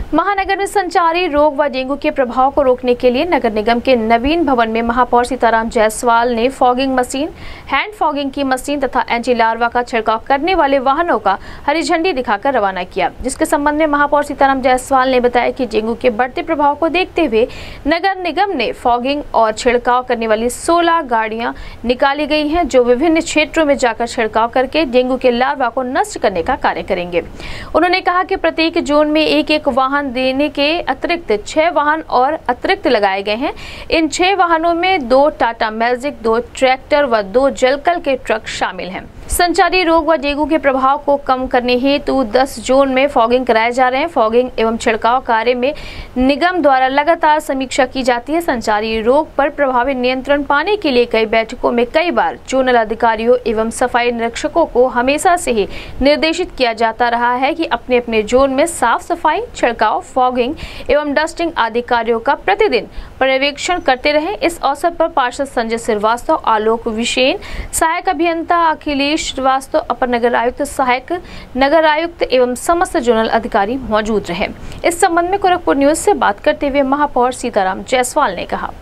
महानगर में संचारी रोग व डेंगू के प्रभाव को रोकने के लिए नगर निगम के नवीन भवन में महापौर सीताराम जायसवाल ने फॉगिंग मशीन, हैंड फॉगिंग की मशीन तथा एंटी लार्वा का छिड़काव करने वाले वाहनों का हरी झंडी दिखाकर रवाना किया। जिसके संबंध में महापौर सीताराम जायसवाल ने बताया कि डेंगू के बढ़ते प्रभाव को देखते हुए नगर निगम ने फॉगिंग और छिड़काव करने वाली 16 गाड़ियां निकाली गई हैं, जो विभिन्न क्षेत्रों में जाकर छिड़काव करके डेंगू के लार्वा को नष्ट करने का कार्य करेंगे। उन्होंने कहा कि प्रत्येक जोन में एक वाहन देने के अतिरिक्त 6 वाहन और अतिरिक्त लगाए गए हैं। इन 6 वाहनों में 2 टाटा मैजिक, 2 ट्रैक्टर व 2 जलकल के ट्रक शामिल हैं। संचारी रोग व डेंगू के प्रभाव को कम करने हेतु 10 जोन में फॉगिंग कराए जा रहे हैं। फॉगिंग एवं छिड़काव कार्य में निगम द्वारा लगातार समीक्षा की जाती है। संचारी रोग पर प्रभावी नियंत्रण पाने के लिए कई बैठकों में कई बार जोनल अधिकारियों एवं सफाई निरीक्षकों को हमेशा से ही निर्देशित किया जाता रहा है कि अपने अपने जोन में साफ सफाई, छिड़काव, फॉगिंग एवं डस्टिंग आदि कार्यों का प्रतिदिन पर्यवेक्षण करते रहे। इस अवसर पर पार्षद संजय श्रीवास्तव, आलोक विशेन, सहायक अभियंता अखिलेश श्रीवास्तव, अपर नगर आयुक्त, सहायक नगर आयुक्त एवं समस्त जोनल अधिकारी मौजूद रहे। इस संबंध में गोरखपुर न्यूज से बात करते हुए महापौर सीताराम जायसवाल ने कहा।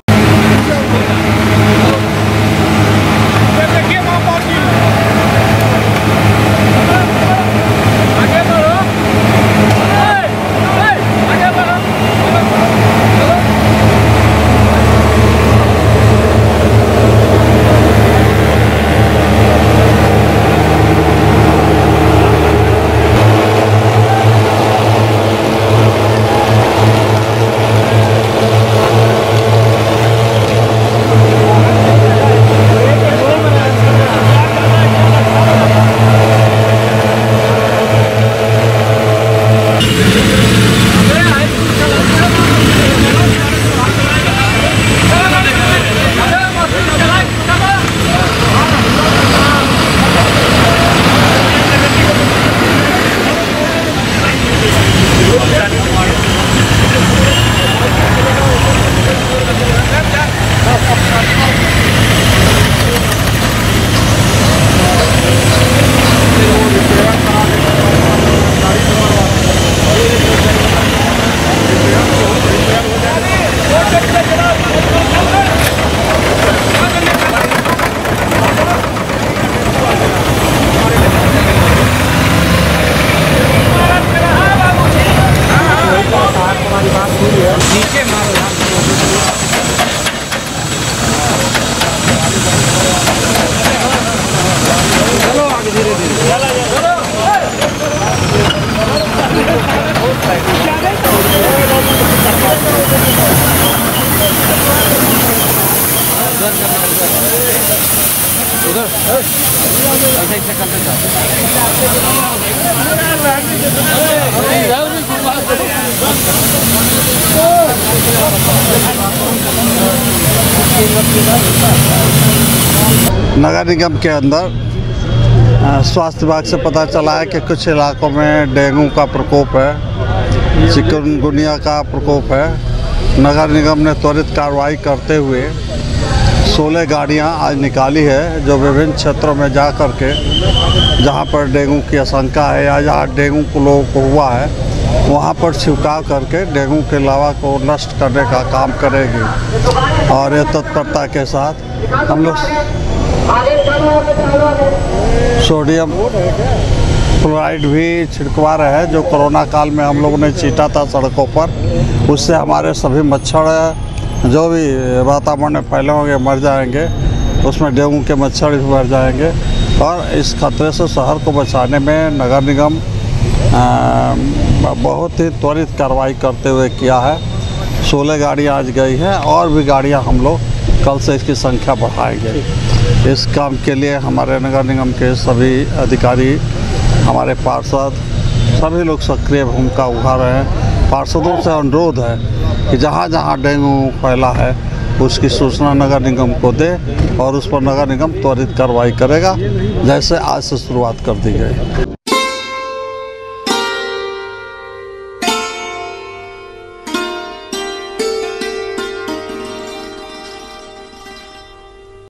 नगर निगम के अंदर स्वास्थ्य विभाग से पता चला है कि कुछ इलाकों में डेंगू का प्रकोप है, चिकनगुनिया का प्रकोप है। नगर निगम ने त्वरित कार्रवाई करते हुए 16 गाड़ियां आज निकाली है, जो विभिन्न क्षेत्रों में जा कर के जहां पर डेंगू की आशंका है या जहां डेंगू को लोगों को हुआ है, वहां पर छिड़काव करके डेंगू के लार्वा को नष्ट करने का काम करेगी। और ये तत्परता के साथ हम लोग सोडियम क्लोराइड भी छिड़कवा रहे हैं, जो कोरोना काल में हम लोगों ने छींटा था सड़कों पर। उससे हमारे सभी मच्छर जो भी वातावरण में फैले होंगे मर जाएंगे, उसमें डेंगू के मच्छर भी मर जाएंगे। और इस खतरे से शहर को बचाने में नगर निगम बहुत ही त्वरित कार्रवाई करते हुए किया है। 16 गाड़ियाँ आज गई हैं और भी गाड़ियाँ हम लोग कल से इसकी संख्या बढ़ाएंगे। इस काम के लिए हमारे नगर निगम के सभी अधिकारी, हमारे पार्षद, सभी लोग सक्रिय भूमिका उठा रहे हैं। पार्षदों से अनुरोध है कि जहाँ जहाँ डेंगू फैला है उसकी सूचना नगर निगम को दे और उस पर नगर निगम त्वरित कार्रवाई करेगा, जैसे आज से शुरुआत कर दी गई।